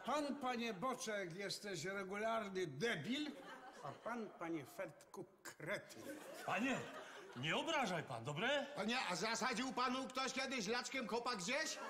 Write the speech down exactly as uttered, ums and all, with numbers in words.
Pan, panie Boczek, jesteś regularny debil, a pan, panie Fertku, kretyn. Panie, nie obrażaj pan, dobre? Panie, a zasadził panu ktoś kiedyś laczkiem kopa gdzieś?